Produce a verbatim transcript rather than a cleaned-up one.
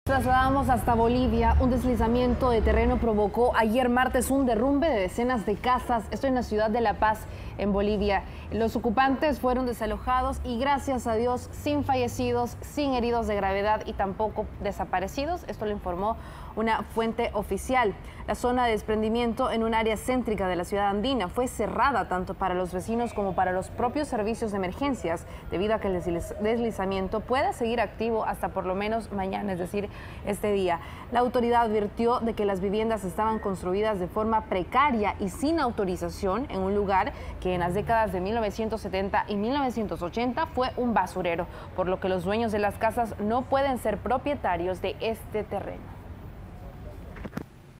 Trasladamos hasta Bolivia. Un deslizamiento de terreno provocó ayer martes un derrumbe de decenas de casas. Esto en la ciudad de La Paz, en Bolivia. Los ocupantes fueron desalojados y gracias a Dios sin fallecidos, sin heridos de gravedad y tampoco desaparecidos. Esto lo informó una fuente oficial. La zona de desprendimiento en un área céntrica de la ciudad andina fue cerrada tanto para los vecinos como para los propios servicios de emergencias, debido a que el deslizamiento puede seguir activo hasta por lo menos mañana, es decir, este día. La autoridad advirtió de que las viviendas estaban construidas de forma precaria y sin autorización en un lugar que en las décadas de mil novecientos setenta y mil novecientos ochenta fue un basurero, por lo que los dueños de las casas no pueden ser propietarios de este terreno.